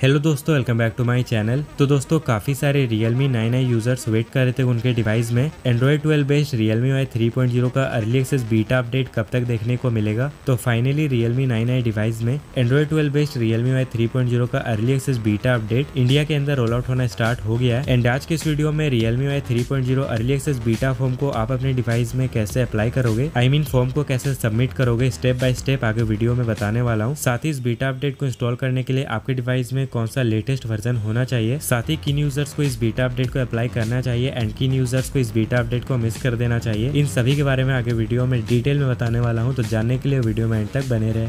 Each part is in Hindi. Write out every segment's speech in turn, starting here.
हेलो दोस्तों, welcome back to my channel. तो दोस्तों काफ़ी सारे Realme 9i यूजर्स वेट कर रहे थे उनके डिवाइस में Android 12 बेस्ड Realme UI 3.0 का अर्ली एक्सेस बीटा अपडेट कब तक देखने को मिलेगा। तो फाइनली Realme 9i डिवाइस में Android 12 बेस्ड Realme UI 3.0 का early access beta update India के अंदर रोल आउट होना स्टार्ट हो गया है। एंड आज के इस वीडियो में Realme UI 3.0 early access beta form को आप अपने डिवाइस में कैसे अप्लाई करोगे, फॉर्म को कैसे सबमिट करोगे, स्टेप बाय स्टेप आगे वीडियो में बताने वाला हूँ। साथ ही इस बीटा अपडेट को इंस्टॉल करने के लिए आपके डिवाइस में कौन सा लेटेस्ट वर्जन होना चाहिए, साथ ही किन यूजर्स को इस बीटा अपडेट को अप्लाई करना चाहिए एंड किन यूजर्स को इस बीटा अपडेट को मिस कर देना चाहिए, इन सभी के बारे में आगे वीडियो में डिटेल में बताने वाला हूं। तो जानने के लिए वीडियो में एंड तक बने रहे।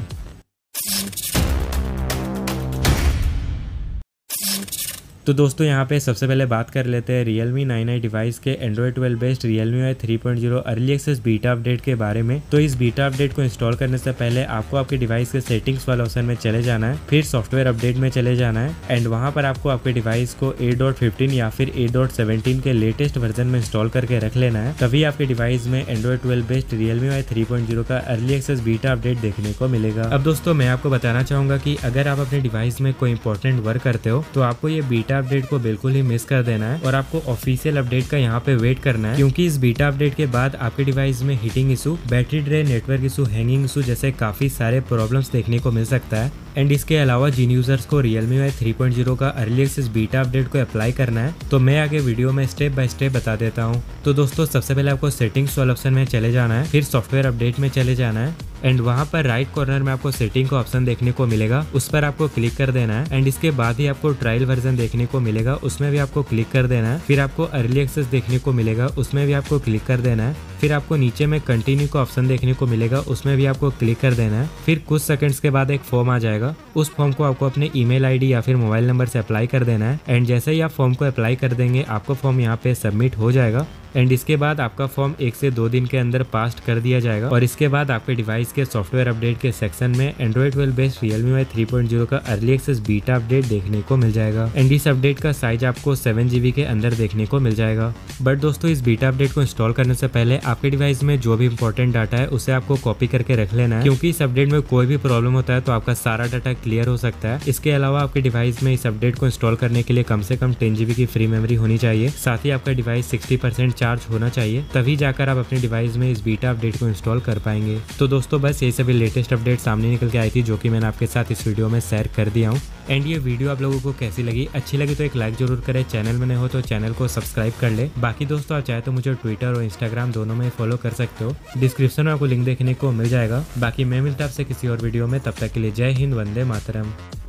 तो दोस्तों यहाँ पे सबसे पहले बात कर लेते हैं Realme 9i डिवाइस के Android 12 based Realme UI 3.0 early access beta update के बारे में। तो इस बीटा अपडेट को इंस्टॉल करने से पहले आपको आपके डिवाइस के सेटिंग्स वाले ऑप्शन में चले जाना है, फिर सॉफ्टवेयर अपडेट में चले जाना है एंड वहाँ पर आपको आपके डिवाइस को 8.15 या फिर 8.17 के लेटेस्ट वर्जन में इंस्टॉल करके रख लेना है। तभी आपके डिवाइस में Android 12 बेस्ड Realme UI 3.0 का अर्ली एक्सेस बीटा अपडेट देखने को मिलेगा। अब दोस्तों मैं आपको बताना चाहूंगा कि अगर आप अपने डिवाइस में कोई इंपॉर्टेंट वर्क करते हो तो आपको ये बीटा अपडेट को बिल्कुल ही मिस कर देना है और आपको ऑफिशियल अपडेट का यहाँ पे वेट करना है, क्योंकि इस बीटा अपडेट के बाद आपके डिवाइस में heating issue, battery drain, network issue, hanging issue जैसे काफी सारे प्रॉब्लम्स देखने को मिल सकता है। एंड इसके अलावा जिन यूजर्स को Realme UI 3.0 का अर्ली एक्सेस बीटा अपडेट को अप्लाई करना है तो मैं आगे वीडियो में स्टेप बाय स्टेप बता देता हूँ। तो दोस्तों सबसे पहले आपको सेटिंग्स वाले ऑप्शन में चले जाना है, फिर सॉफ्टवेयर अपडेट में चले जाना है एंड वहाँ पर राइट कॉर्नर में आपको सेटिंग का ऑप्शन देखने को मिलेगा, उस पर आपको क्लिक कर देना है एंड इसके बाद ही आपको ट्रायल वर्जन देखने को मिलेगा, उसमें भी आपको क्लिक कर देना है। फिर आपको अर्ली एक्सेस देखने को मिलेगा, उसमें भी आपको क्लिक कर देना है। फिर आपको नीचे में कंटिन्यू का ऑप्शन देखने को मिलेगा, उसमें भी आपको क्लिक कर देना है। फिर कुछ सेकंड्स के बाद एक फॉर्म आ जाएगा, उस फॉर्म को आपको अपने ईमेल आईडी या फिर मोबाइल नंबर से अप्लाई कर देना है एंड जैसे ही आप फॉर्म को अप्लाई कर देंगे आपका फॉर्म यहाँ पे सबमिट हो जाएगा एंड इसके बाद आपका फॉर्म 1 से 2 दिन के अंदर पास कर दिया जाएगा और इसके बाद आपके डिवाइस के सॉफ्टवेयर अपडेट के सेक्शन में Android 12 बेस्ड Realme UI 3.0 का अर्ली एक्सेस बीटा अपडेट देखने को मिल जाएगा एंड इस अपडेट का साइज आपको 7 GB के अंदर देखने को मिल जाएगा। बट दोस्तों इस बीटा अपडेट को इंस्टॉल करने से पहले आपके डिवाइस में जो भी इंपॉर्टेंट डाटा है उसे आपको कॉपी करके रख लेना है, क्योंकि इस अपडेट में कोई भी प्रॉब्लम होता है तो आपका सारा डाटा क्लियर हो सकता है। इसके अलावा आपके डिवाइस में इस अपडेट को इंस्टॉल करने के लिए कम से कम 10 GB की फ्री मेमोरी होनी चाहिए, साथ ही आपका डिवाइस 60% चार्ज होना चाहिए, तभी जाकर आप अपने डिवाइस में इस बीटा अपडेट को इंस्टॉल कर पाएंगे। तो दोस्तों बस यही सभी लेटेस्ट अपडेट सामने निकल के आई थी जो कि मैंने आपके साथ इस वीडियो में शेयर कर दिया हूँ। एंड ये वीडियो आप लोगों को कैसी लगी, अच्छी लगी तो एक लाइक जरूर करें, चैनल में नए हो तो चैनल को सब्सक्राइब कर ले। बाकी दोस्तों आप चाहे तो मुझे ट्विटर और इंस्टाग्राम दोनों में फॉलो कर सकते हो, डिस्क्रिप्शन में आपको लिंक देखने को मिल जाएगा। बाकी मैं मिलता आपसे किसी और वीडियो में, तब तक के लिए जय हिंद, वंदे मातरम।